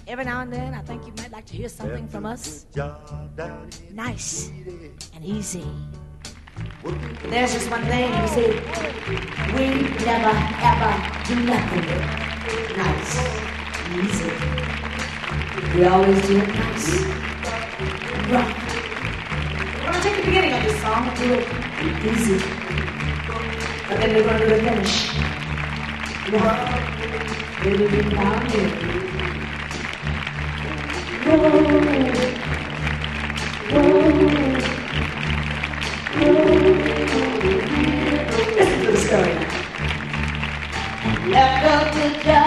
every now and then I think you might like to hear something from us. Nice and easy. There's just one thing, you see, we never ever do nothing nice, easy. We always do it nice, rough. We're gonna take the beginning of this song and do it easy, but then we're gonna do the finish. Rough, little bit down here. Whoa, whoa. Listen to the story now. Left up the job.